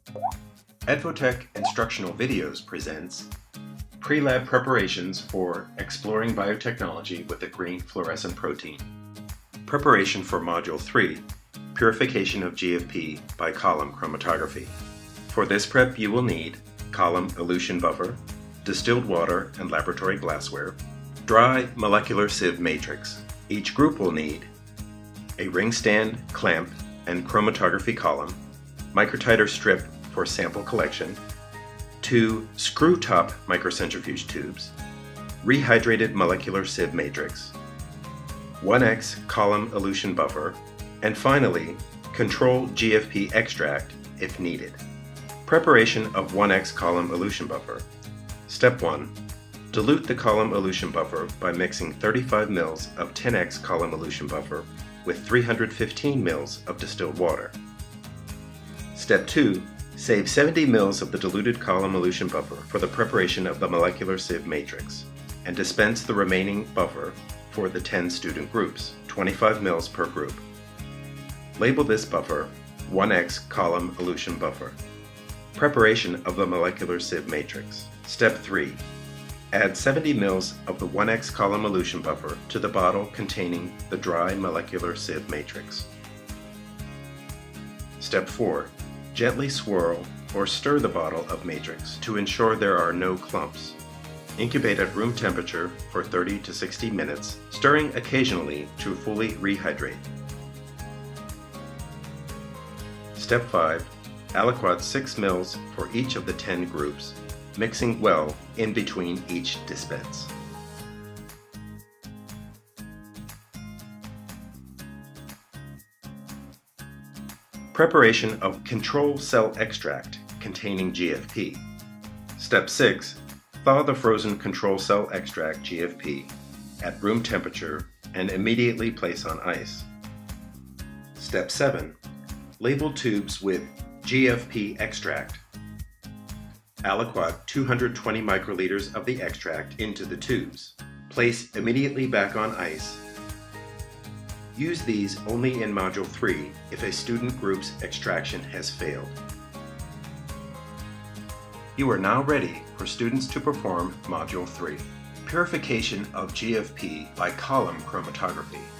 Edvotek Instructional Videos presents Pre-Lab Preparations for Exploring Biotechnology with the Green Fluorescent Protein. Preparation for Module 3, Purification of GFP by Column Chromatography. For this prep you will need column elution buffer, distilled water and laboratory glassware, dry molecular sieve matrix. Each group will need a ring stand, clamp, and chromatography column, microtiter strip for sample collection, 2 screw-top microcentrifuge tubes, rehydrated molecular sieve matrix, 1x column elution buffer, and finally, control GFP extract if needed. Preparation of 1x column elution buffer. Step 1. Dilute the column elution buffer by mixing 35 ml of 10x column elution buffer with 315 ml of distilled water. Step 2. Save 70 ml of the diluted column elution buffer for the preparation of the molecular sieve matrix, and dispense the remaining buffer for the 10 student groups, 25 ml per group. Label this buffer 1x column elution buffer. Preparation of the molecular sieve matrix. Step 3. Add 70 ml of the 1x column elution buffer to the bottle containing the dry molecular sieve matrix. Step 4. Gently swirl or stir the bottle of matrix to ensure there are no clumps. Incubate at room temperature for 30 to 60 minutes, stirring occasionally to fully rehydrate. Step 5. Aliquot 6 ml for each of the 10 groups, mixing well in between each dispense. Preparation of control cell extract containing GFP. Step 6. Thaw the frozen control cell extract GFP at room temperature and immediately place on ice. Step 7. Label tubes with GFP extract. Aliquot 220 microliters of the extract into the tubes. Place immediately back on ice. Use these only in Module 3 if a student group's extraction has failed. You are now ready for students to perform Module 3, Purification of GFP by Column Chromatography.